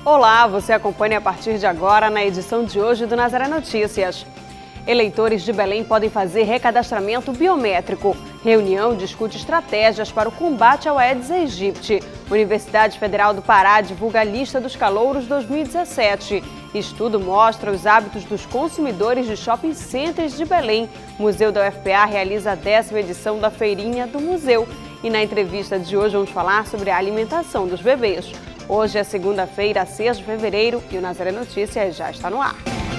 Olá, você acompanha a partir de agora na edição de hoje do Nazaré Notícias. Eleitores de Belém podem fazer recadastramento biométrico. Reunião discute estratégias para o combate ao Aedes aegypti. Universidade Federal do Pará divulga a lista dos calouros 2017. Estudo mostra os hábitos dos consumidores de shopping centers de Belém. Museu da UFPA realiza a 10ª edição da Feirinha do Museu. E na entrevista de hoje vamos falar sobre a alimentação dos bebês. Hoje é segunda-feira, 6 de fevereiro, e o Nazaré Notícias já está no ar.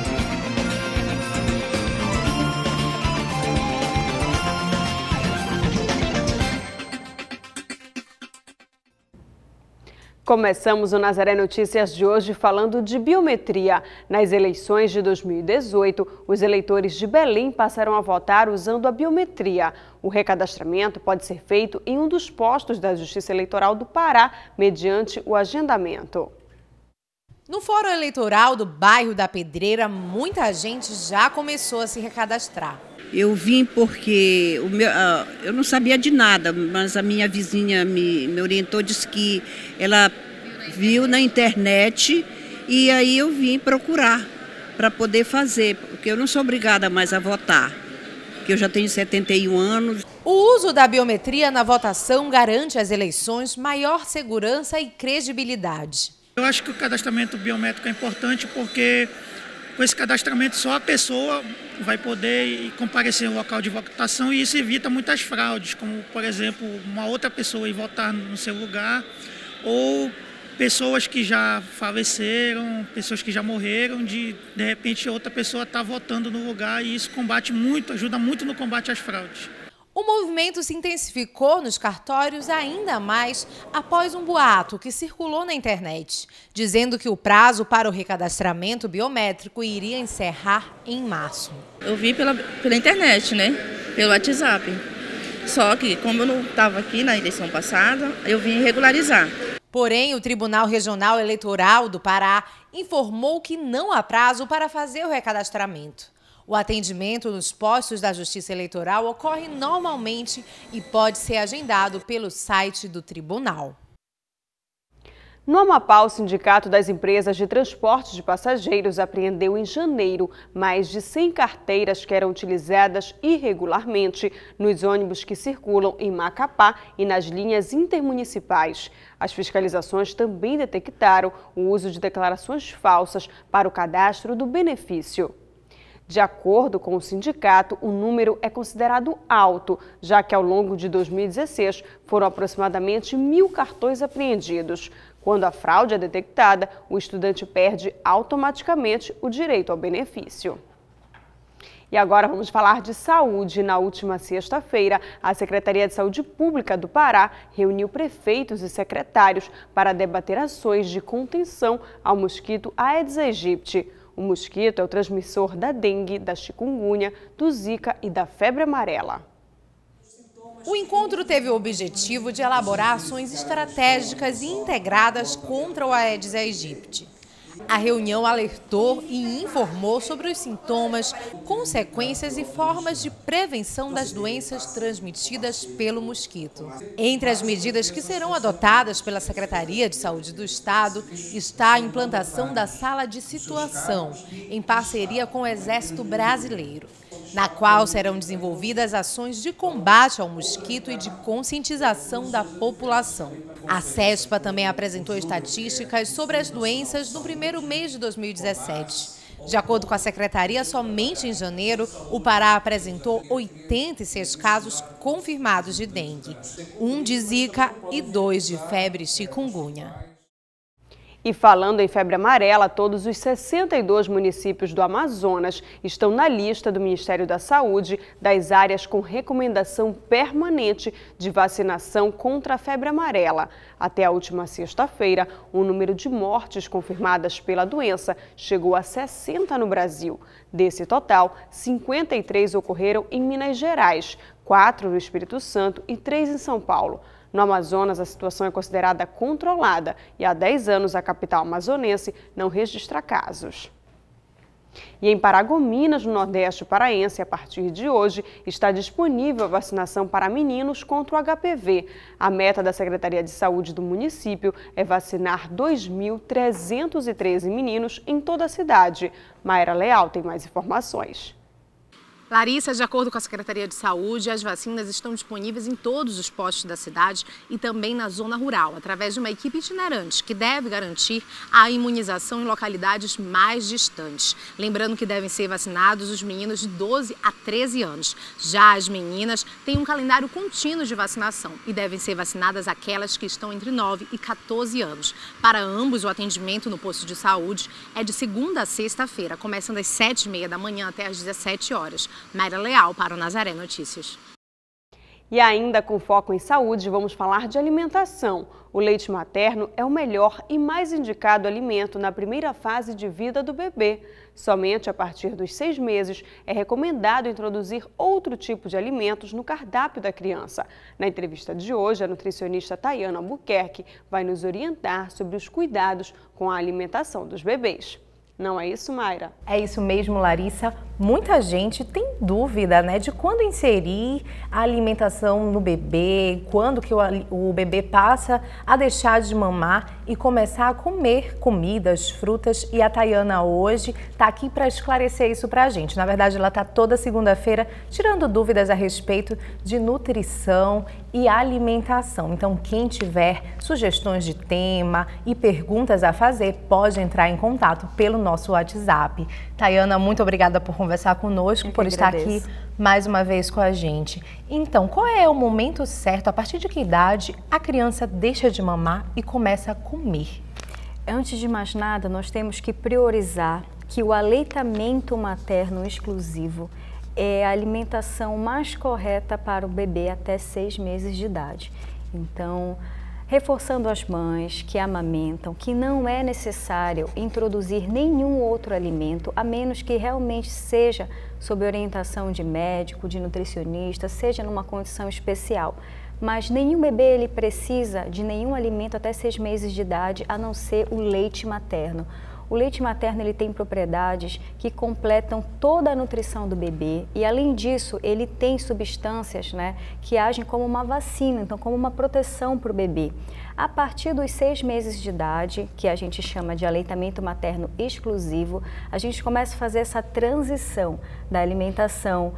Começamos o Nazaré Notícias de hoje falando de biometria. Nas eleições de 2018, os eleitores de Belém passaram a votar usando a biometria. O recadastramento pode ser feito em um dos postos da Justiça Eleitoral do Pará, mediante o agendamento. No Fórum Eleitoral do bairro da Pedreira, muita gente já começou a se recadastrar. Eu vim porque eu não sabia de nada, mas a minha vizinha me orientou, disse que ela viu na internet e aí eu vim procurar para poder fazer, porque eu não sou obrigada mais a votar, porque eu já tenho 71 anos. O uso da biometria na votação garante às eleições maior segurança e credibilidade. Eu acho que o cadastramento biométrico é importante porque com esse cadastramento só a pessoa vai poder comparecer ao local de votação e isso evita muitas fraudes, como, por exemplo, uma outra pessoa ir votar no seu lugar ou pessoas que já faleceram, pessoas que já morreram, de repente outra pessoa está votando no lugar e isso combate muito, ajuda muito no combate às fraudes. O movimento se intensificou nos cartórios ainda mais após um boato que circulou na internet, dizendo que o prazo para o recadastramento biométrico iria encerrar em março. Eu vi pela internet, né? Pelo WhatsApp. Só que, como eu não estava aqui na eleição passada, eu vim regularizar. Porém, o Tribunal Regional Eleitoral do Pará informou que não há prazo para fazer o recadastramento. O atendimento nos postos da Justiça Eleitoral ocorre normalmente e pode ser agendado pelo site do tribunal. No Amapá, o Sindicato das Empresas de Transporte de Passageiros apreendeu em janeiro mais de 100 carteiras que eram utilizadas irregularmente nos ônibus que circulam em Macapá e nas linhas intermunicipais. As fiscalizações também detectaram o uso de declarações falsas para o cadastro do benefício. De acordo com o sindicato, o número é considerado alto, já que ao longo de 2016 foram aproximadamente 1.000 cartões apreendidos. Quando a fraude é detectada, o estudante perde automaticamente o direito ao benefício. E agora vamos falar de saúde. Na última sexta-feira, a Secretaria de Saúde Pública do Pará reuniu prefeitos e secretários para debater ações de contenção ao mosquito Aedes aegypti. O mosquito é o transmissor da dengue, da chikungunya, do zika e da febre amarela. O encontro teve o objetivo de elaborar ações estratégicas e integradas contra o Aedes aegypti. A reunião alertou e informou sobre os sintomas, consequências e formas de prevenção das doenças transmitidas pelo mosquito. Entre as medidas que serão adotadas pela Secretaria de Saúde do Estado está a implantação da Sala de Situação, em parceria com o Exército Brasileiro, na qual serão desenvolvidas ações de combate ao mosquito e de conscientização da população. A CESPA também apresentou estatísticas sobre as doenças no primeiro mês de 2017. De acordo com a Secretaria, somente em janeiro, o Pará apresentou 86 casos confirmados de dengue, 1 de zika e 2 de febre chikungunya. E falando em febre amarela, todos os 62 municípios do Amazonas estão na lista do Ministério da Saúde das áreas com recomendação permanente de vacinação contra a febre amarela. Até a última sexta-feira, o número de mortes confirmadas pela doença chegou a 60 no Brasil. Desse total, 53 ocorreram em Minas Gerais, 4 no Espírito Santo e 3 em São Paulo. No Amazonas, a situação é considerada controlada e há 10 anos a capital amazonense não registra casos. E em Paragominas, no Nordeste paraense, a partir de hoje, está disponível a vacinação para meninos contra o HPV. A meta da Secretaria de Saúde do município é vacinar 2.313 meninos em toda a cidade. Mayra Leal tem mais informações. Larissa, de acordo com a Secretaria de Saúde, as vacinas estão disponíveis em todos os postos da cidade e também na zona rural, através de uma equipe itinerante que deve garantir a imunização em localidades mais distantes. Lembrando que devem ser vacinados os meninos de 12 a 13 anos. Já as meninas têm um calendário contínuo de vacinação e devem ser vacinadas aquelas que estão entre 9 e 14 anos. Para ambos, o atendimento no posto de saúde é de segunda a sexta-feira, começando às 7h30 da manhã até às 17 horas. Mayra Leal para o Nazaré Notícias. E ainda com foco em saúde, vamos falar de alimentação. O leite materno é o melhor e mais indicado alimento na primeira fase de vida do bebê. Somente a partir dos 6 meses é recomendado introduzir outro tipo de alimentos no cardápio da criança. Na entrevista de hoje, a nutricionista Tayana Albuquerque vai nos orientar sobre os cuidados com a alimentação dos bebês. Não é isso, Mayra? É isso mesmo, Larissa. Muita gente tem dúvida, né, de quando inserir a alimentação no bebê, quando que o bebê passa a deixar de mamar e começar a comer comidas, frutas. E a Tayana hoje está aqui para esclarecer isso para a gente. Na verdade, ela está toda segunda-feira tirando dúvidas a respeito de nutrição e alimentação. Então, quem tiver sugestões de tema e perguntas a fazer, pode entrar em contato pelo nosso WhatsApp. Tayana, muito obrigada por conversar conosco, por estar aqui mais uma vez com a gente. Então, qual é o momento certo, a partir de que idade a criança deixa de mamar e começa a comer? Antes de mais nada, nós temos que priorizar que o aleitamento materno exclusivo é a alimentação mais correta para o bebê até 6 meses de idade. Então, reforçando as mães que amamentam que não é necessário introduzir nenhum outro alimento, a menos que realmente seja sob orientação de médico, de nutricionista, seja numa condição especial. Mas nenhum bebê ele precisa de nenhum alimento até 6 meses de idade, a não ser o leite materno. O leite materno ele tem propriedades que completam toda a nutrição do bebê e, além disso, ele tem substâncias, né, que agem como uma vacina, então como uma proteção para o bebê. A partir dos 6 meses de idade, que a gente chama de aleitamento materno exclusivo, a gente começa a fazer essa transição da alimentação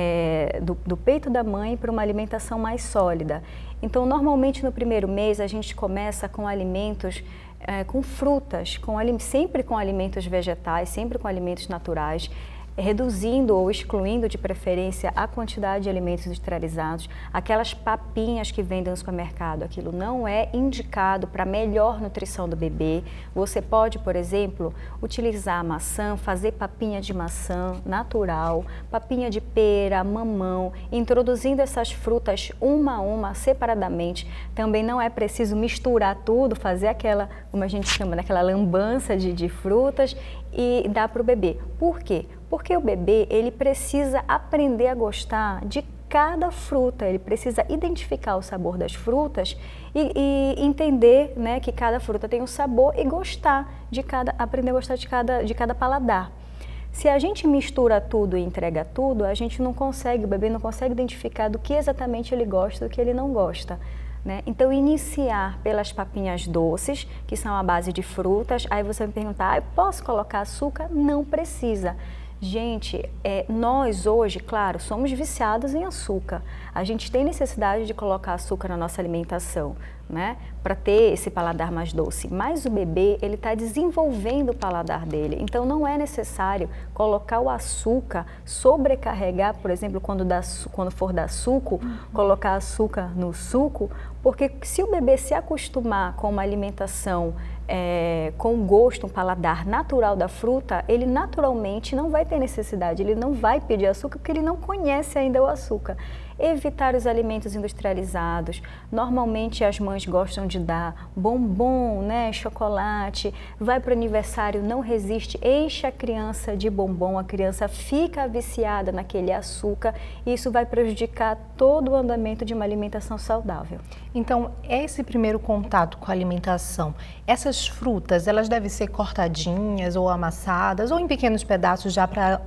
do peito da mãe para uma alimentação mais sólida. Então, normalmente no primeiro mês a gente começa com alimentos com frutas, sempre com alimentos vegetais, sempre com alimentos naturais, reduzindo ou excluindo de preferência a quantidade de alimentos industrializados, aquelas papinhas que vendem no supermercado, aquilo não é indicado para melhor nutrição do bebê. Você pode, por exemplo, utilizar a maçã, fazer papinha de maçã natural, papinha de pera, mamão, introduzindo essas frutas uma a uma, separadamente. Também não é preciso misturar tudo, fazer aquela, como a gente chama, aquela lambança de frutas e dar para o bebê. Por quê? Porque o bebê ele precisa aprender a gostar de cada fruta, ele precisa identificar o sabor das frutas e entender, né, que cada fruta tem um sabor e aprender a gostar de cada paladar. Se a gente mistura tudo e entrega tudo, a gente não consegue, o bebê não consegue identificar do que exatamente ele gosta e do que ele não gosta. Né? Então, iniciar pelas papinhas doces, que são a base de frutas. Aí você vai me perguntar, posso colocar açúcar? Não precisa. Gente, nós hoje, claro, somos viciados em açúcar. A gente tem necessidade de colocar açúcar na nossa alimentação, né? Para ter esse paladar mais doce. Mas o bebê, ele está desenvolvendo o paladar dele. Então, não é necessário colocar o açúcar, sobrecarregar, por exemplo, quando for dar suco, colocar açúcar no suco, porque se o bebê se acostumar com uma alimentação com o gosto, um paladar natural da fruta, ele naturalmente não vai ter necessidade, ele não vai pedir açúcar porque ele não conhece ainda o açúcar. evitar os alimentos industrializados. Normalmente as mães gostam de dar bombom, né, chocolate, vai para o aniversário, não resiste, enche a criança de bombom, a criança fica viciada naquele açúcar e isso vai prejudicar todo o andamento de uma alimentação saudável. Então, esse primeiro contato com a alimentação, essas frutas, elas devem ser cortadinhas ou amassadas ou em pequenos pedaços já para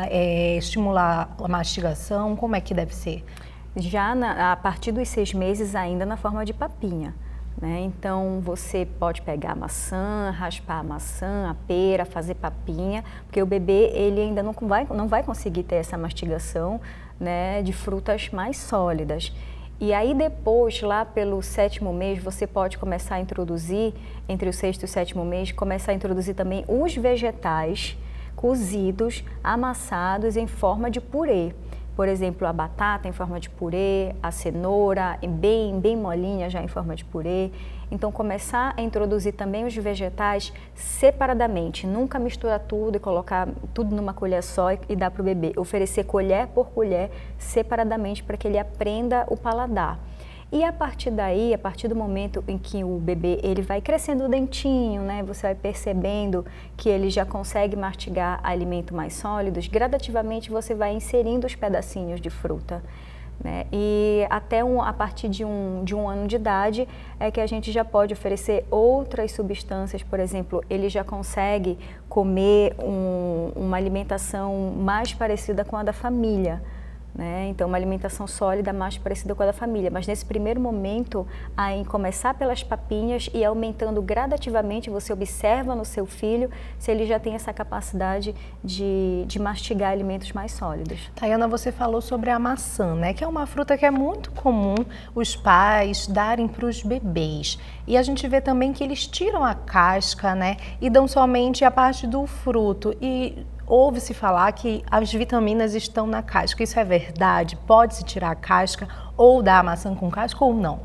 estimular a mastigação? Como é que deve ser? Já a partir dos 6 meses ainda na forma de papinha, né? Então você pode pegar a maçã, raspar a maçã, a pera, fazer papinha, porque o bebê ele ainda não vai conseguir ter essa mastigação, né, de frutas mais sólidas. E aí depois, lá pelo 7º mês, você pode começar a introduzir, entre o 6º e o 7º mês, começar a introduzir também os vegetais cozidos, amassados em forma de purê. Por exemplo, a batata em forma de purê, a cenoura bem molinha já em forma de purê. Então, começar a introduzir também os vegetais separadamente, nunca misturar tudo e colocar tudo numa colher só e dar para o bebê. Oferecer colher por colher separadamente para que ele aprenda o paladar. E a partir daí, a partir do momento em que o bebê ele vai crescendo o dentinho, né, você vai percebendo que ele já consegue mastigar alimentos mais sólidos, gradativamente você vai inserindo os pedacinhos de fruta, né, e até a partir de um ano de idade é que a gente já pode oferecer outras substâncias. Por exemplo, ele já consegue comer uma alimentação mais parecida com a da família, né? Então, uma alimentação sólida mais parecida com a da família. Mas nesse primeiro momento, em começar pelas papinhas e aumentando gradativamente, você observa no seu filho se ele já tem essa capacidade de mastigar alimentos mais sólidos. Tayana, você falou sobre a maçã, né? Que é uma fruta que é muito comum os pais darem para os bebês. E a gente vê também que eles tiram a casca, né? E dão somente a parte do fruto. E ouve-se falar que as vitaminas estão na casca. Isso é verdade? Pode-se tirar a casca ou dar a maçã com casca ou não?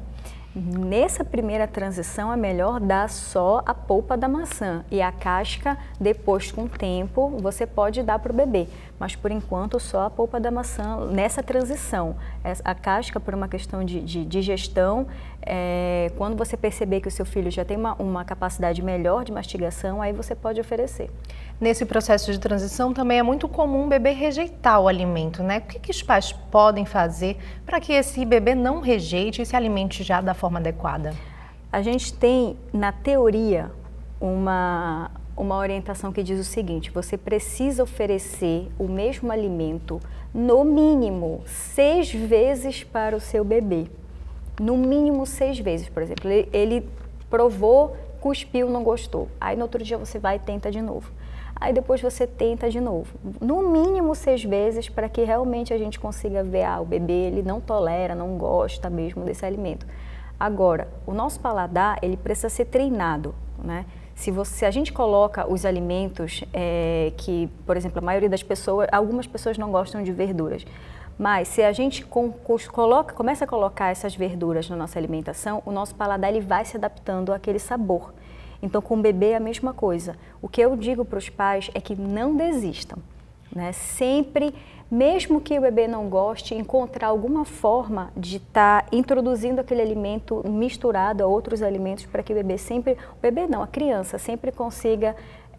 Nessa primeira transição é melhor dar só a polpa da maçã e a casca depois, com o tempo, você pode dar para o bebê. Mas por enquanto só a polpa da maçã nessa transição. A casca, por uma questão de digestão, quando você perceber que o seu filho já tem uma capacidade melhor de mastigação, aí você pode oferecer. Nesse processo de transição também é muito comum o bebê rejeitar o alimento, né? O que os pais podem fazer para que esse bebê não rejeite e se alimente já da forma adequada? A gente tem, na teoria, uma orientação que diz o seguinte: você precisa oferecer o mesmo alimento, no mínimo 6 vezes para o seu bebê. No mínimo 6 vezes, por exemplo. Ele provou, cuspiu, não gostou. Aí no outro dia você vai e tenta de novo. Aí depois você tenta de novo. No mínimo 6 vezes para que realmente a gente consiga ver, o bebê ele não tolera, não gosta mesmo desse alimento. Agora, o nosso paladar, ele precisa ser treinado, né? Se a gente coloca os alimentos que, por exemplo, a maioria das pessoas, algumas pessoas não gostam de verduras, mas se a gente começa a colocar essas verduras na nossa alimentação, o nosso paladar ele vai se adaptando àquele sabor. Então, com o bebê é a mesma coisa. O que eu digo para os pais é que não desistam, né? Sempre, mesmo que o bebê não goste, encontrar alguma forma de estar introduzindo aquele alimento misturado a outros alimentos para que a criança sempre consiga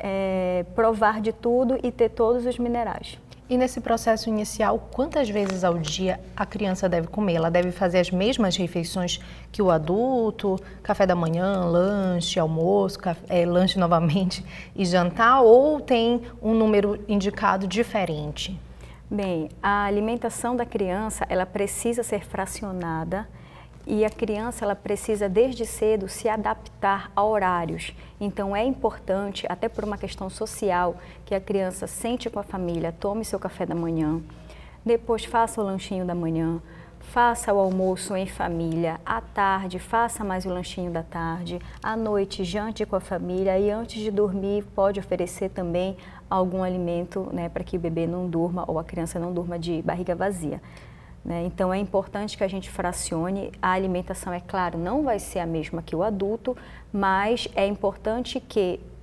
provar de tudo e ter todos os minerais. E nesse processo inicial, quantas vezes ao dia a criança deve comer? Ela deve fazer as mesmas refeições que o adulto, café da manhã, lanche, almoço, lanche novamente e jantar, ou tem um número indicado diferente? Bem, a alimentação da criança, ela precisa ser fracionada e a criança ela precisa desde cedo se adaptar a horários. Então é importante, até por uma questão social, que a criança sente com a família, tome seu café da manhã, depois faça o lanchinho da manhã, faça o almoço em família, à tarde faça mais o lanchinho da tarde, à noite jante com a família e antes de dormir pode oferecer também algum alimento, né, para que o bebê não durma ou a criança não durma de barriga vazia. Então é importante que a gente fracione. A alimentação, é claro, não vai ser a mesma que o adulto, mas é importante que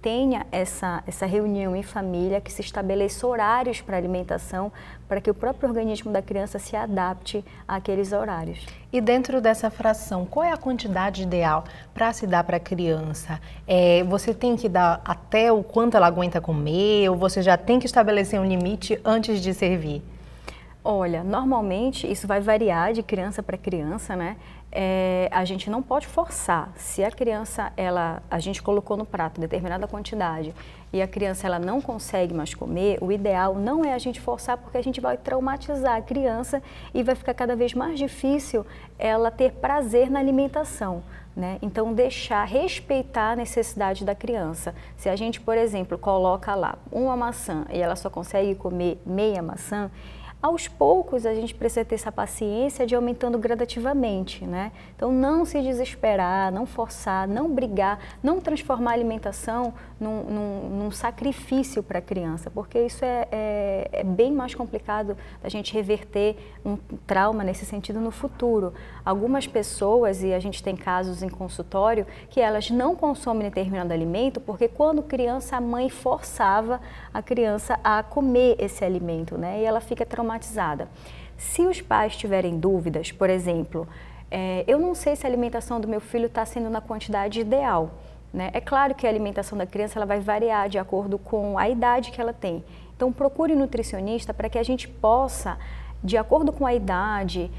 tenha essa reunião em família, que se estabeleça horários para alimentação, para que o próprio organismo da criança se adapte àqueles horários. E dentro dessa fração, qual é a quantidade ideal para se dar para a criança? Você tem que dar até o quanto ela aguenta comer, ou você já tem que estabelecer um limite antes de servir? Olha, normalmente isso vai variar de criança para criança, né? A gente não pode forçar. Se a criança, a gente colocou no prato determinada quantidade e a criança ela não consegue mais comer, o ideal não é a gente forçar, porque a gente vai traumatizar a criança e vai ficar cada vez mais difícil ela ter prazer na alimentação, né? Então, respeitar a necessidade da criança. Se a gente, por exemplo, coloca lá uma maçã e ela só consegue comer meia maçã, aos poucos a gente precisa ter essa paciência de ir aumentando gradativamente, né? Então não se desesperar, não forçar, não brigar, não transformar a alimentação num sacrifício para a criança, porque isso é bem mais complicado da gente reverter um trauma nesse sentido no futuro. Algumas pessoas, e a gente tem casos em consultório, que elas não consomem determinado alimento porque quando criança a mãe forçava a criança a comer esse alimento, né? E ela fica traumatizada. Se os pais tiverem dúvidas, por exemplo, eu não sei se a alimentação do meu filho está sendo na quantidade ideal, né? É claro que a alimentação da criança ela vai variar de acordo com a idade que ela tem. Então procure um nutricionista para que a gente possa, de acordo com a idade,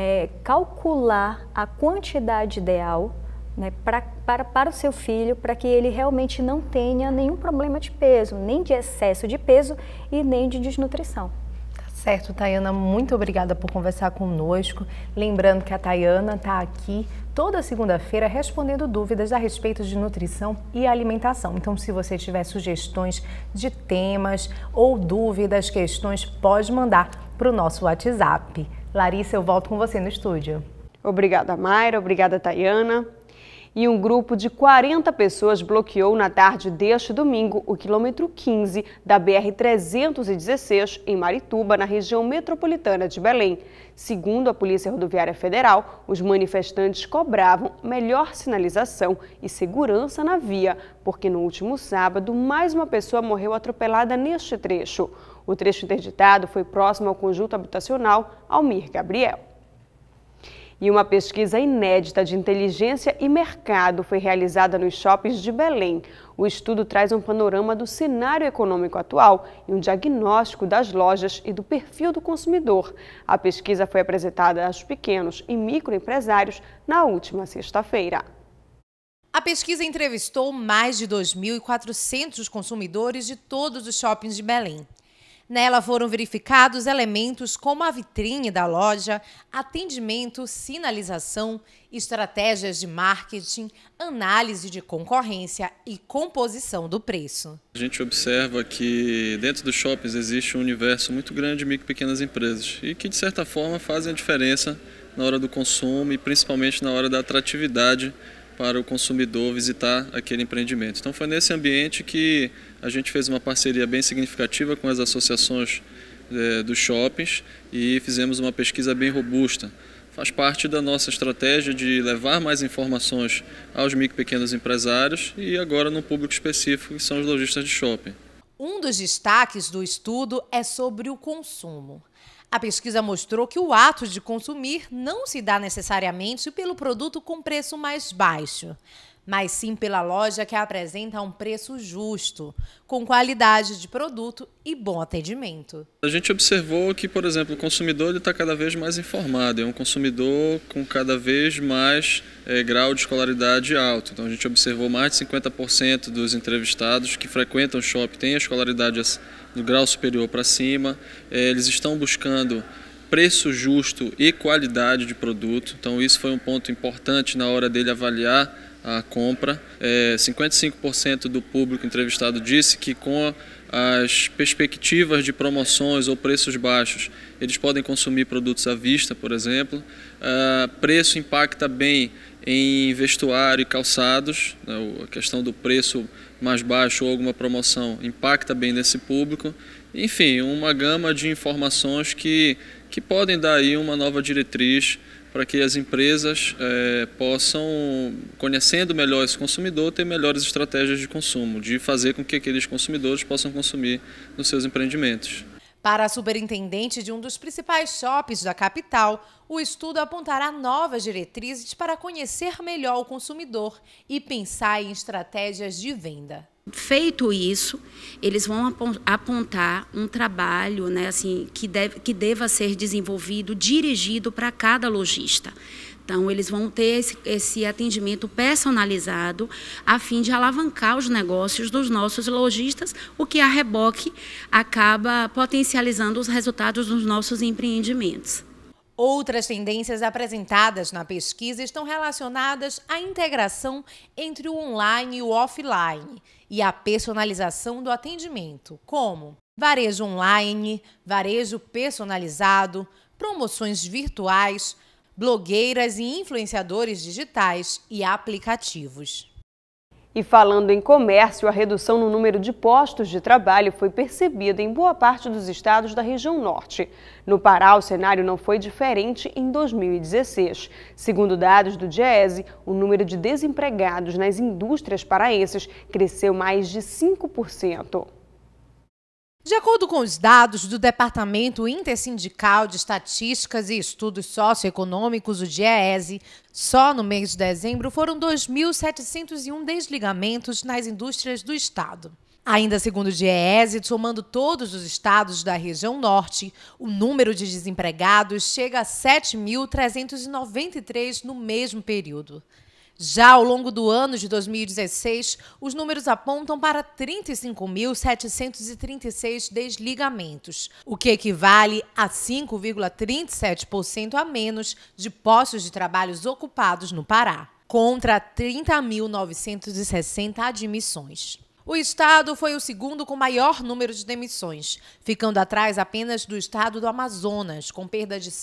calcular a quantidade ideal, né, para o seu filho, para que ele realmente não tenha nenhum problema de peso, nem de excesso de peso e nem de desnutrição. Certo, Tayana, muito obrigada por conversar conosco. Lembrando que a Tayana está aqui toda segunda-feira respondendo dúvidas a respeito de nutrição e alimentação. Então, se você tiver sugestões de temas ou dúvidas, questões, pode mandar para o nosso WhatsApp. Larissa, eu volto com você no estúdio. Obrigada, Mayra. Obrigada, Tayana. E um grupo de 40 pessoas bloqueou na tarde deste domingo o quilômetro 15 da BR-316 em Marituba, na região metropolitana de Belém. Segundo a Polícia Rodoviária Federal, os manifestantes cobravam melhor sinalização e segurança na via, porque no último sábado mais uma pessoa morreu atropelada neste trecho. O trecho interditado foi próximo ao conjunto habitacional Almir Gabriel. E uma pesquisa inédita de inteligência e mercado foi realizada nos shoppings de Belém. O estudo traz um panorama do cenário econômico atual e um diagnóstico das lojas e do perfil do consumidor. A pesquisa foi apresentada aos pequenos e microempresários na última sexta-feira. A pesquisa entrevistou mais de 2.400 consumidores de todos os shoppings de Belém. Nela foram verificados elementos como a vitrine da loja, atendimento, sinalização, estratégias de marketing, análise de concorrência e composição do preço. A gente observa que dentro dos shoppings existe um universo muito grande de micro e pequenas empresas e que, de certa forma, fazem a diferença na hora do consumo e principalmente na hora da atratividade para o consumidor visitar aquele empreendimento. Então foi nesse ambiente que a gente fez uma parceria bem significativa com as associações dos shoppings e fizemos uma pesquisa bem robusta. Faz parte da nossa estratégia de levar mais informações aos micro e pequenos empresários e agora num público específico que são os lojistas de shopping. Um dos destaques do estudo é sobre o consumo. A pesquisa mostrou que o ato de consumir não se dá necessariamente pelo produto com preço mais baixo, mas sim pela loja que apresenta um preço justo, com qualidade de produto e bom atendimento. A gente observou que, por exemplo, o consumidor está cada vez mais informado, é um consumidor com cada vez mais grau de escolaridade alto. Então a gente observou mais de 50% dos entrevistados que frequentam o shopping têm a escolaridade do grau superior para cima, eles estão buscando preço justo e qualidade de produto, então isso foi um ponto importante na hora dele avaliar a compra. 55% do público entrevistado disse que com as perspectivas de promoções ou preços baixos, eles podem consumir produtos à vista, por exemplo. Preço impacta bem em vestuário e calçados, né? A questão do preço mais baixo ou alguma promoção impacta bem nesse público. Enfim, uma gama de informações que que podem dar aí uma nova diretriz para que as empresas possam, conhecendo melhor esse consumidor, ter melhores estratégias de consumo, de fazer com que aqueles consumidores possam consumir nos seus empreendimentos. Para a superintendente de um dos principais shoppings da capital, o estudo apontará novas diretrizes para conhecer melhor o consumidor e pensar em estratégias de venda. Feito isso, eles vão apontar um trabalho, né, assim, que deva ser desenvolvido, dirigido para cada lojista. Então, eles vão ter esse atendimento personalizado a fim de alavancar os negócios dos nossos lojistas, o que a reboque acaba potencializando os resultados dos nossos empreendimentos. Outras tendências apresentadas na pesquisa estão relacionadas à integração entre o online e o offline e à personalização do atendimento, como varejo online, varejo personalizado, promoções virtuais, blogueiras e influenciadores digitais e aplicativos. E falando em comércio, a redução no número de postos de trabalho foi percebida em boa parte dos estados da região norte. No Pará, o cenário não foi diferente em 2016. Segundo dados do DIEESE, o número de desempregados nas indústrias paraenses cresceu mais de 5%. De acordo com os dados do Departamento Intersindical de Estatísticas e Estudos Socioeconômicos, o DIEESE, só no mês de dezembro foram 2.701 desligamentos nas indústrias do estado. Ainda segundo o DIEESE, somando todos os estados da região norte, o número de desempregados chega a 7.393 no mesmo período. Já ao longo do ano de 2016, os números apontam para 35.736 desligamentos, o que equivale a 5,37% a menos de postos de trabalho ocupados no Pará, contra 30.960 admissões. O estado foi o segundo com maior número de demissões, ficando atrás apenas do estado do Amazonas, com perda de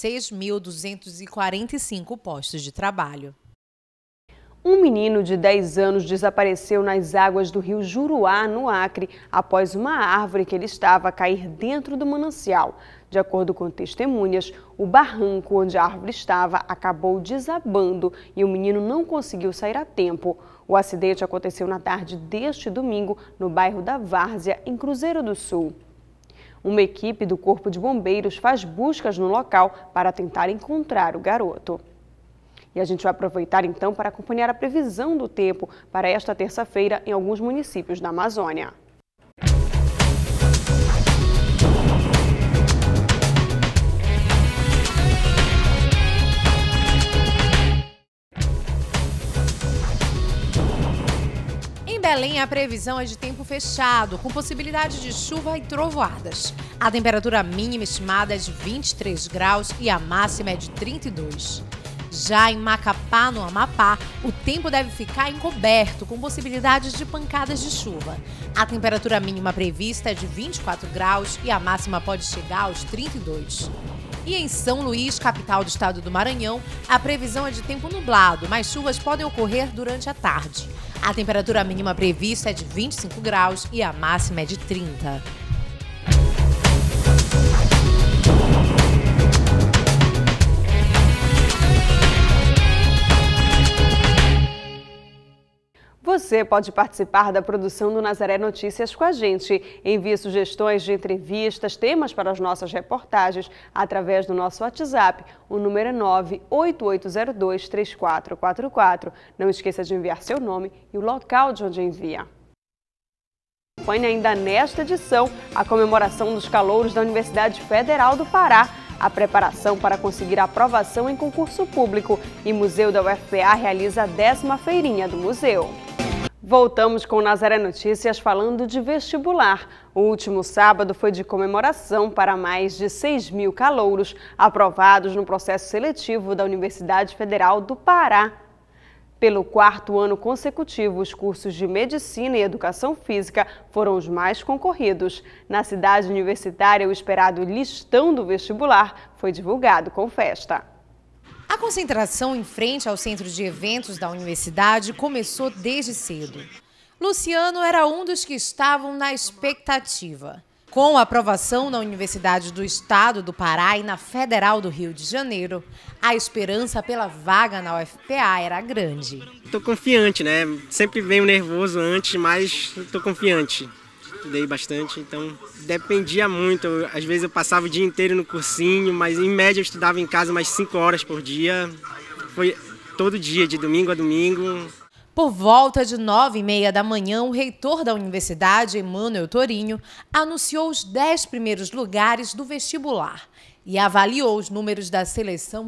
6.245 postos de trabalho. Um menino de 10 anos desapareceu nas águas do rio Juruá, no Acre, após uma árvore que ele estava a cair dentro do manancial. De acordo com testemunhas, o barranco onde a árvore estava acabou desabando e o menino não conseguiu sair a tempo. O acidente aconteceu na tarde deste domingo, no bairro da Várzea, em Cruzeiro do Sul. Uma equipe do Corpo de Bombeiros faz buscas no local para tentar encontrar o garoto. E a gente vai aproveitar então para acompanhar a previsão do tempo para esta terça-feira em alguns municípios da Amazônia. Em Belém, a previsão é de tempo fechado, com possibilidade de chuva e trovoadas. A temperatura mínima estimada é de 23 graus e a máxima é de 32. Já em Macapá, no Amapá, o tempo deve ficar encoberto, com possibilidades de pancadas de chuva. A temperatura mínima prevista é de 24 graus e a máxima pode chegar aos 32. E em São Luís, capital do estado do Maranhão, a previsão é de tempo nublado, mas chuvas podem ocorrer durante a tarde. A temperatura mínima prevista é de 25 graus e a máxima é de 30. Você pode participar da produção do Nazaré Notícias com a gente. Envie sugestões de entrevistas, temas para as nossas reportagens através do nosso WhatsApp. O número é 988023444. Não esqueça de enviar seu nome e o local de onde envia. Acompanhe ainda nesta edição a comemoração dos calouros da Universidade Federal do Pará, a preparação para conseguir a aprovação em concurso público e Museu da UFPA realiza a 10ª feirinha do museu. Voltamos com o Nazaré Notícias falando de vestibular. O último sábado foi de comemoração para mais de 6.000 calouros aprovados no processo seletivo da Universidade Federal do Pará. Pelo 4º ano consecutivo, os cursos de Medicina e Educação Física foram os mais concorridos. Na cidade universitária, o esperado listão do vestibular foi divulgado com festa. A concentração em frente ao centro de eventos da universidade começou desde cedo. Luciano era um dos que estavam na expectativa. Com a aprovação na Universidade do Estado do Pará e na Federal do Rio de Janeiro, a esperança pela vaga na UFPA era grande. Estou confiante, né? Sempre venho nervoso antes, mas estou confiante. Estudei bastante, então dependia muito. Às vezes eu passava o dia inteiro no cursinho, mas em média eu estudava em casa mais 5 horas por dia. Foi todo dia, de domingo a domingo. Por volta de 9h30 da manhã, o reitor da universidade, Emmanuel Torinho, anunciou os 10 primeiros lugares do vestibular e avaliou os números da seleção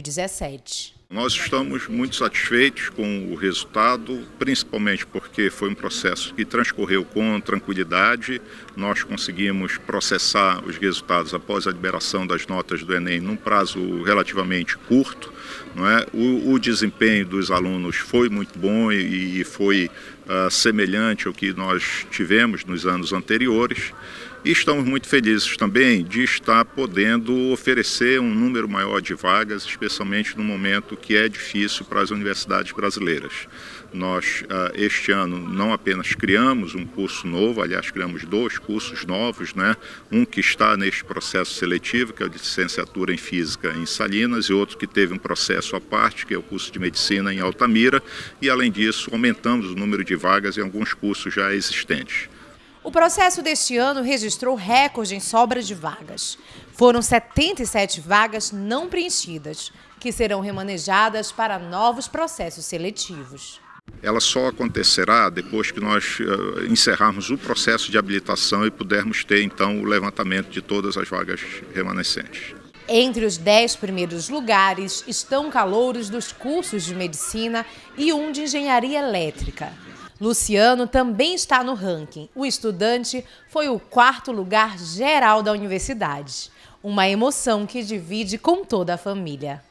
2017. Nós estamos muito satisfeitos com o resultado, principalmente porque foi um processo que transcorreu com tranquilidade. Nós conseguimos processar os resultados após a liberação das notas do Enem num prazo relativamente curto. Não é? O desempenho dos alunos foi muito bom e foi semelhante ao que nós tivemos nos anos anteriores. E estamos muito felizes também de estar podendo oferecer um número maior de vagas, especialmente no momento que é difícil para as universidades brasileiras. Nós, este ano, não apenas criamos um curso novo, aliás, criamos 2 cursos novos, né? Um que está neste processo seletivo, que é a de licenciatura em Física em Salinas, e outro que teve um processo à parte, que é o curso de Medicina em Altamira, e, além disso, aumentamos o número de vagas em alguns cursos já existentes. O processo deste ano registrou recorde em sobra de vagas. Foram 77 vagas não preenchidas, que serão remanejadas para novos processos seletivos. Ela só acontecerá depois que nós encerrarmos o processo de habilitação e pudermos ter, então, o levantamento de todas as vagas remanescentes. Entre os 10 primeiros lugares estão calouros dos cursos de Medicina e um de Engenharia Elétrica. Luciano também está no ranking. O estudante foi o 4º lugar geral da universidade. Uma emoção que divide com toda a família.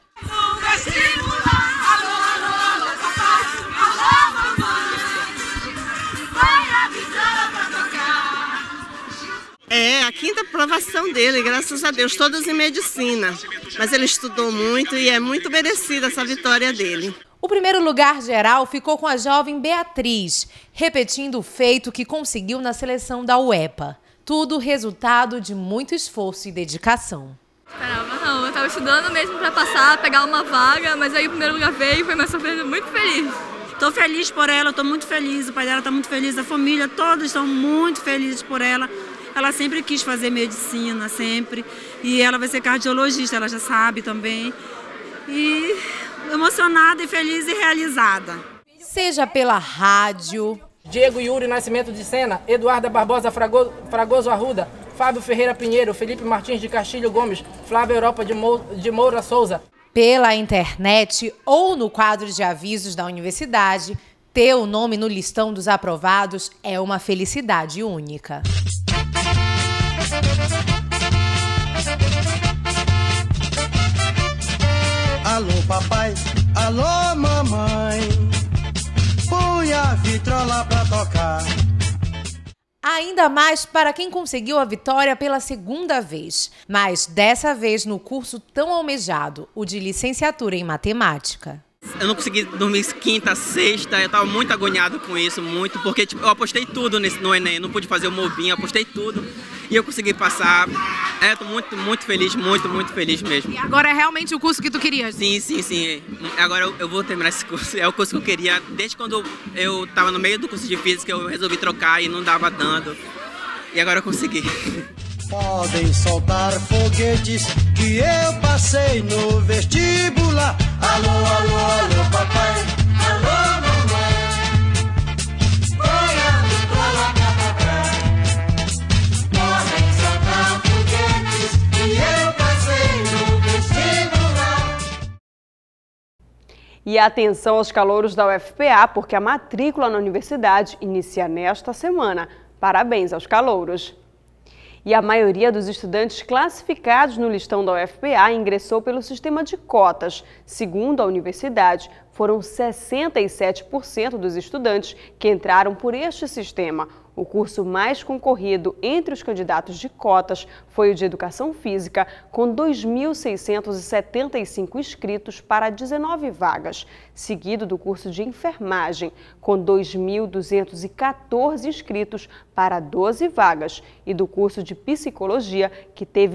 É a 5ª aprovação dele, graças a Deus, todas em medicina. Mas ele estudou muito e é muito merecida essa vitória dele. O primeiro lugar geral ficou com a jovem Beatriz, repetindo o feito que conseguiu na seleção da UEPA. Tudo resultado de muito esforço e dedicação. Não, eu estava estudando mesmo para passar, pegar uma vaga, mas aí o primeiro lugar veio e foi uma surpresa muito feliz. Estou feliz por ela, estou muito feliz, o pai dela está muito feliz, a família, todos estão muito felizes por ela. Ela sempre quis fazer medicina, sempre, e ela vai ser cardiologista, ela já sabe também. E emocionada e feliz e realizada. Seja pela rádio, Diego Yuri Nascimento de Sena, Eduarda Barbosa Fragoso Arruda, Fábio Ferreira Pinheiro, Felipe Martins de Castilho Gomes, Flávia Europa de Moura Souza. Pela internet ou no quadro de avisos da universidade, ter o nome no listão dos aprovados é uma felicidade única. Alô papai, alô mamãe, põe a vitrola pra tocar. Ainda mais para quem conseguiu a vitória pela 2ª vez, mas dessa vez no curso tão almejado, o de licenciatura em matemática. Eu não consegui dormir quinta, sexta, eu estava muito agoniado com isso, porque eu apostei tudo no Enem, não pude fazer o Movim, apostei tudo e eu consegui passar. Estou muito feliz, muito feliz mesmo. E agora é realmente o curso que tu querias? Sim. Agora eu vou terminar esse curso, é o curso que eu queria, desde quando eu estava no meio do curso de Física, eu resolvi trocar e não dava dando, e agora eu consegui. Podem soltar foguetes que eu passei no vestibular. Alô, alô, alô, papai, alô, mamãe, põe a vitrola pra tocar. Podem soltar foguetes que eu passei no vestibular. E atenção aos calouros da UFPA, porque a matrícula na universidade inicia nesta semana. Parabéns aos calouros! E a maioria dos estudantes classificados no listão da UFPA ingressou pelo sistema de cotas. Segundo a universidade, foram 67% dos estudantes que entraram por este sistema. O curso mais concorrido entre os candidatos de cotas foi o de Educação Física, com 2.675 inscritos para 19 vagas, seguido do curso de Enfermagem, com 2.214 inscritos para 12 vagas, e do curso de Psicologia, que teve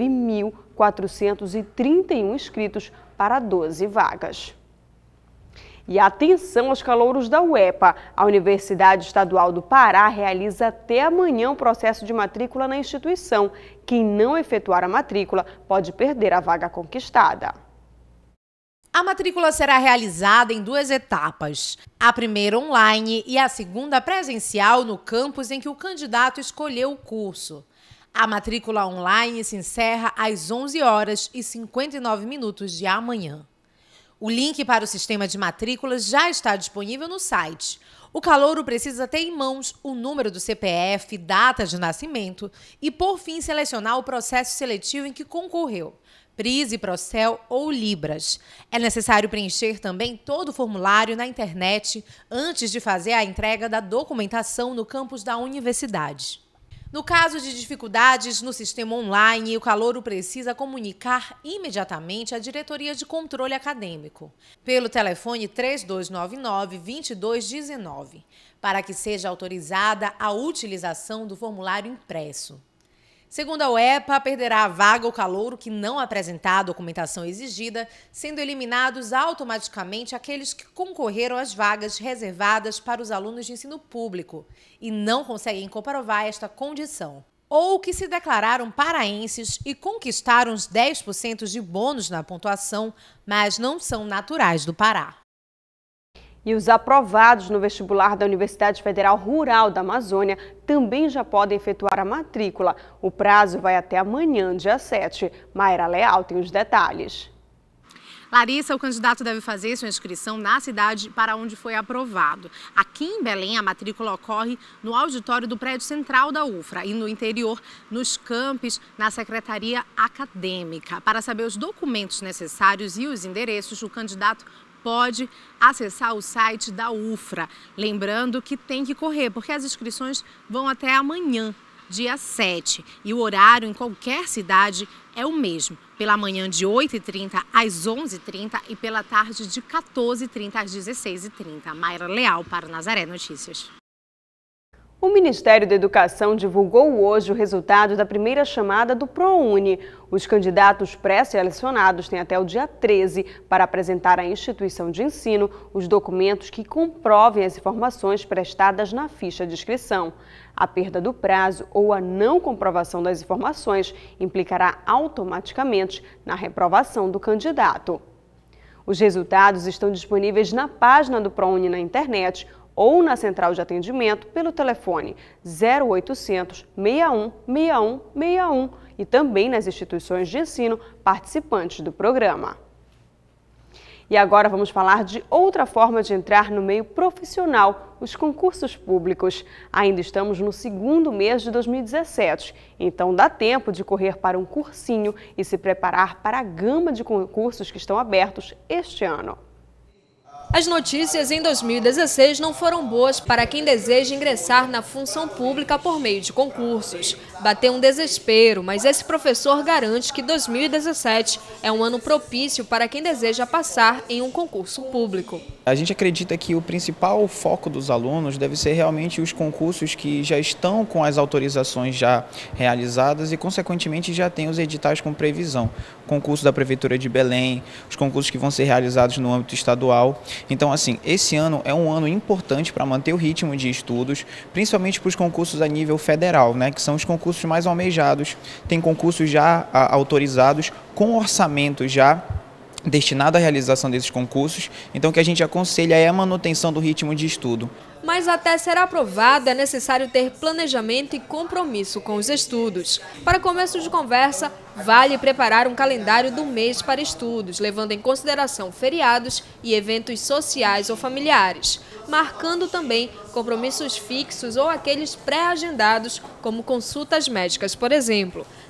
1.431 inscritos para 12 vagas. E atenção aos calouros da UEPA. A Universidade Estadual do Pará realiza até amanhã o processo de matrícula na instituição. Quem não efetuar a matrícula pode perder a vaga conquistada. A matrícula será realizada em 2 etapas. A primeira online e a segunda presencial no campus em que o candidato escolheu o curso. A matrícula online se encerra às 11h59 de amanhã. O link para o sistema de matrículas já está disponível no site. O calouro precisa ter em mãos o número do CPF, data de nascimento e, por fim, selecionar o processo seletivo em que concorreu, PRISE, Procel ou Libras. É necessário preencher também todo o formulário na internet antes de fazer a entrega da documentação no campus da universidade. No caso de dificuldades no sistema online, o calouro precisa comunicar imediatamente à Diretoria de Controle Acadêmico, pelo telefone 3299-2219, para que seja autorizada a utilização do formulário impresso. Segundo a UEPA, perderá a vaga o calouro que não apresentar a documentação exigida, sendo eliminados automaticamente aqueles que concorreram às vagas reservadas para os alunos de ensino público e não conseguem comprovar esta condição, ou que se declararam paraenses e conquistaram os 10% de bônus na pontuação, mas não são naturais do Pará. E os aprovados no vestibular da Universidade Federal Rural da Amazônia também já podem efetuar a matrícula. O prazo vai até amanhã, dia 7. Mayra Leal tem os detalhes. Larissa, o candidato deve fazer sua inscrição na cidade para onde foi aprovado. Aqui em Belém, a matrícula ocorre no auditório do prédio central da UFRA e no interior, nos campos, na Secretaria Acadêmica. Para saber os documentos necessários e os endereços, o candidato pode acessar o site da UFRA. Lembrando que tem que correr, porque as inscrições vão até amanhã, dia 7. E o horário em qualquer cidade é o mesmo. Pela manhã de 8h30 às 11h30 e pela tarde de 14h30 às 16h30. Mayra Leal para Nazaré Notícias. O Ministério da Educação divulgou hoje o resultado da primeira chamada do ProUni. Os candidatos pré-selecionados têm até o dia 13 para apresentar à instituição de ensino os documentos que comprovem as informações prestadas na ficha de inscrição. A perda do prazo ou a não comprovação das informações implicará automaticamente na reprovação do candidato. Os resultados estão disponíveis na página do ProUni na internet ou na central de atendimento pelo telefone 0800 61 61 61 e também nas instituições de ensino participantes do programa. E agora vamos falar de outra forma de entrar no meio profissional, os concursos públicos. Ainda estamos no segundo mês de 2017, então dá tempo de correr para um cursinho e se preparar para a gama de concursos que estão abertos este ano. As notícias em 2016 não foram boas para quem deseja ingressar na função pública por meio de concursos. Bateu um desespero, mas esse professor garante que 2017 é um ano propício para quem deseja passar em um concurso público. A gente acredita que o principal foco dos alunos deve ser realmente os concursos que já estão com as autorizações já realizadas e, consequentemente, já têm os editais com previsão. O concurso da Prefeitura de Belém, os concursos que vão ser realizados no âmbito estadual. Então, assim, esse ano é um ano importante para manter o ritmo de estudos, principalmente para os concursos a nível federal, né, que são os concursos mais almejados. Tem concursos já autorizados, com orçamento já destinado à realização desses concursos. Então, o que a gente aconselha é a manutenção do ritmo de estudo. Mas até ser aprovado é necessário ter planejamento e compromisso com os estudos. Para começo de conversa, vale preparar um calendário do mês para estudos, levando em consideração feriados e eventos sociais ou familiares, marcando também compromissos fixos ou aqueles pré-agendados, como consultas médicas, por exemplo.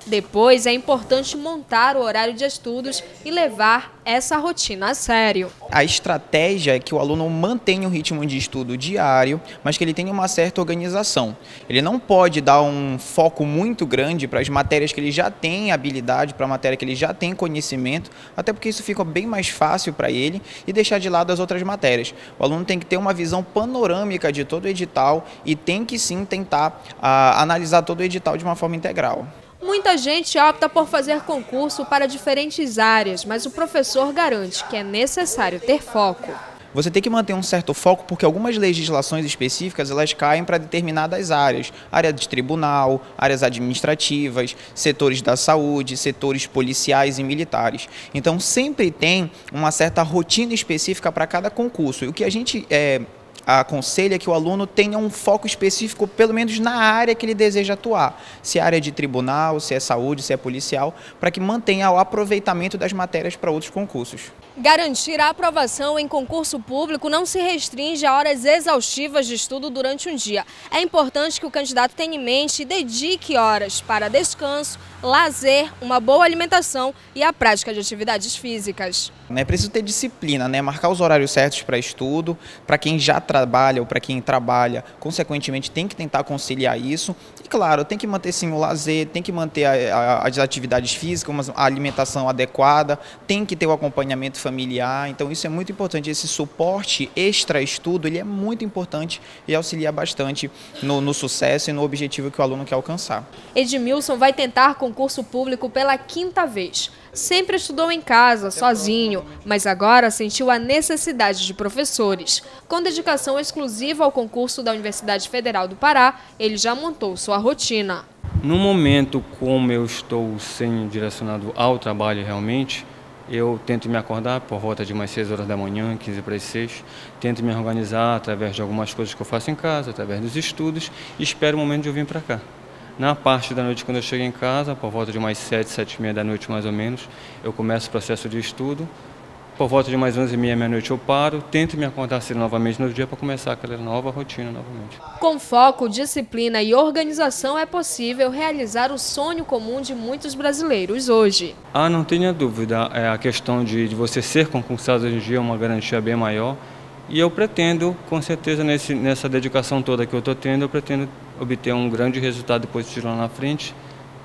Depois, é importante montar o horário de estudos e levar essa rotina a sério. A estratégia é que o aluno mantenha o ritmo de estudo diário, mas que ele tenha uma certa organização. Ele não pode dar um foco muito grande para as matérias que ele já tem habilidade, para a matéria que ele já tem conhecimento, até porque isso fica bem mais fácil para ele, e deixar de lado as outras matérias. O aluno tem que ter uma visão panorâmica de todo o edital e tem que sim tentar analisar todo o edital de uma forma integral. Muita gente opta por fazer concurso para diferentes áreas, mas o professor garante que é necessário ter foco. Você tem que manter um certo foco porque algumas legislações específicas elas caem para determinadas áreas. Área de tribunal, áreas administrativas, setores da saúde, setores policiais e militares. Então sempre tem uma certa rotina específica para cada concurso. E o que a gente aconselha que o aluno tenha um foco específico, pelo menos na área que ele deseja atuar. Se é área de tribunal, se é saúde, se é policial, para que mantenha o aproveitamento das matérias para outros concursos. Garantir a aprovação em concurso público não se restringe a horas exaustivas de estudo durante um dia. É importante que o candidato tenha em mente e dedique horas para descanso, lazer, uma boa alimentação e a prática de atividades físicas. É preciso ter disciplina, marcar os horários certos para estudo, para quem já trabalha ou para quem trabalha, consequentemente tem que tentar conciliar isso. E claro, tem que manter sim o lazer, tem que manter as atividades físicas, a alimentação adequada, tem que ter o acompanhamento familiar. Então isso é muito importante, esse suporte extra-estudo, ele é muito importante e auxilia bastante no sucesso e no objetivo que o aluno quer alcançar. Edmilson vai tentar concurso público pela 5ª vez. Sempre estudou em casa, sozinho, mas agora sentiu a necessidade de professores. Com dedicação exclusiva ao concurso da Universidade Federal do Pará, ele já montou sua rotina. No momento, como eu estou sem direcionado ao trabalho realmente, eu tento me acordar por volta de umas 6 horas da manhã, 15 para as 6. Tento me organizar através de algumas coisas que eu faço em casa, através dos estudos, e espero o momento de eu vir para cá. Na parte da noite, quando eu chego em casa, por volta de umas 7, 7h30 da noite mais ou menos, eu começo o processo de estudo. Por volta de umas 11h30, meia-noite eu paro, tento me acordar cedo novamente no dia para começar aquela nova rotina novamente. Com foco, disciplina e organização é possível realizar o sonho comum de muitos brasileiros hoje. Não tenha dúvida, a questão de você ser concursado hoje em dia é uma garantia bem maior. E eu pretendo, com certeza, nessa dedicação toda que eu estou tendo, eu pretendo obter um grande resultado positivo lá na frente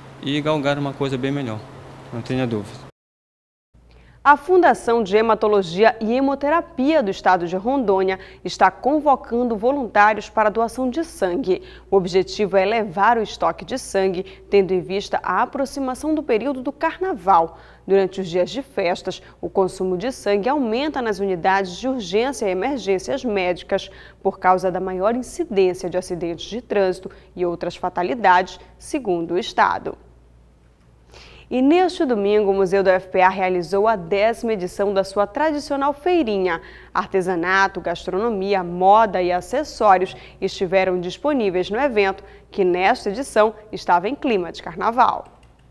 e galgar uma coisa bem melhor, não tenha dúvida. A Fundação de Hematologia e Hemoterapia do Estado de Rondônia está convocando voluntários para a doação de sangue. O objetivo é elevar o estoque de sangue, tendo em vista a aproximação do período do Carnaval. Durante os dias de festas, o consumo de sangue aumenta nas unidades de urgência e emergências médicas por causa da maior incidência de acidentes de trânsito e outras fatalidades, segundo o Estado. E neste domingo, o Museu da UFPA realizou a 10ª edição da sua tradicional feirinha. Artesanato, gastronomia, moda e acessórios estiveram disponíveis no evento, que nesta edição estava em clima de carnaval.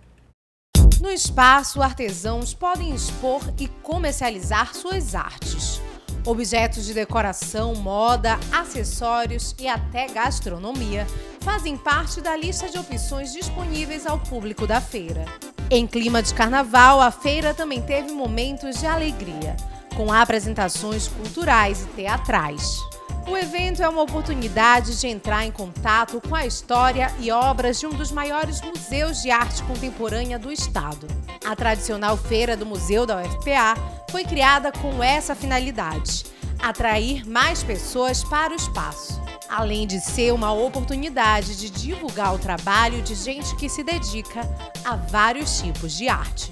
No espaço, artesãos podem expor e comercializar suas artes. Objetos de decoração, moda, acessórios e até gastronomia fazem parte da lista de opções disponíveis ao público da feira. Em clima de carnaval, a feira também teve momentos de alegria, com apresentações culturais e teatrais. O evento é uma oportunidade de entrar em contato com a história e obras de um dos maiores museus de arte contemporânea do estado. A tradicional feira do Museu da UFPA foi criada com essa finalidade: atrair mais pessoas para o espaço, além de ser uma oportunidade de divulgar o trabalho de gente que se dedica a vários tipos de arte.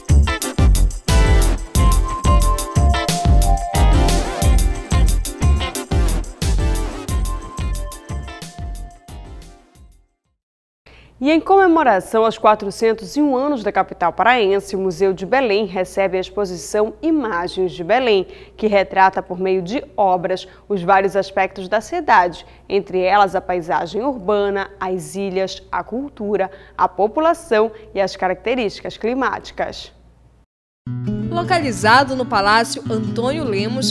E em comemoração aos 401 anos da capital paraense, o Museu de Belém recebe a exposição Imagens de Belém, que retrata por meio de obras os vários aspectos da cidade, entre elas a paisagem urbana, as ilhas, a cultura, a população e as características climáticas. Localizado no Palácio Antônio Lemos, o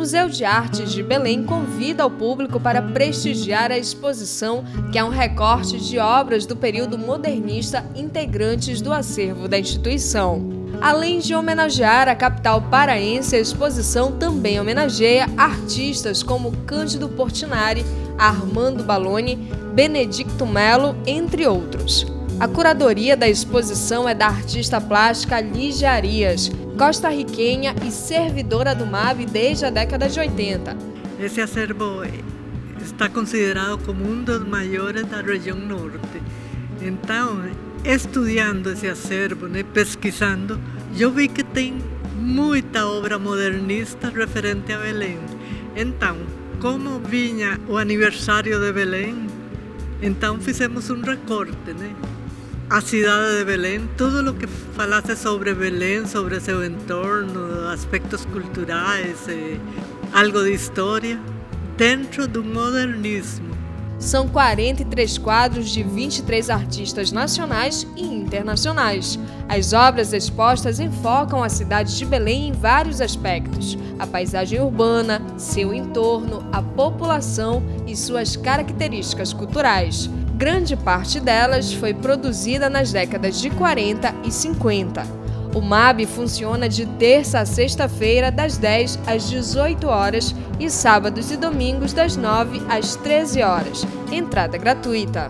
Museu de Artes de Belém convida o público para prestigiar a exposição, que é um recorte de obras do período modernista integrantes do acervo da instituição. Além de homenagear a capital paraense, a exposição também homenageia artistas como Cândido Portinari, Armando Baloni, Benedicto Melo, entre outros. A curadoria da exposição é da artista plástica Lígia Arias, costarriquenha e servidora do MAB desde a década de 80. Esse acervo está considerado como um dos maiores da região norte. Então, estudando esse acervo, pesquisando, eu vi que tem muita obra modernista referente a Belém. Então, como vinha o aniversário de Belém, então fizemos um recorte, A cidade de Belém, tudo o que falasse sobre Belém, sobre seu entorno, aspectos culturais, algo de história, dentro do modernismo. São 43 quadros de 23 artistas nacionais e internacionais. As obras expostas enfocam a cidade de Belém em vários aspectos: a paisagem urbana, seu entorno, a população e suas características culturais. Grande parte delas foi produzida nas décadas de 40 e 50. O MAB funciona de terça a sexta-feira, das 10 às 18 horas e sábados e domingos, das 9 às 13 horas. Entrada gratuita.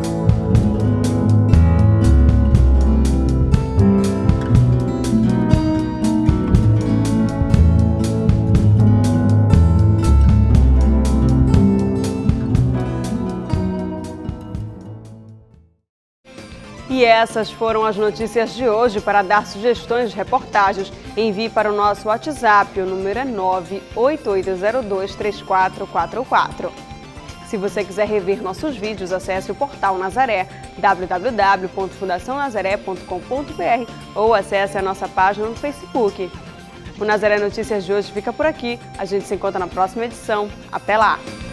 E essas foram as notícias de hoje. Para dar sugestões de reportagens, envie para o nosso WhatsApp, o número é 988023444. Se você quiser rever nossos vídeos, acesse o portal Nazaré, www.fundacionazaré.com.br, ou acesse a nossa página no Facebook. O Nazaré Notícias de hoje fica por aqui. A gente se encontra na próxima edição. Até lá!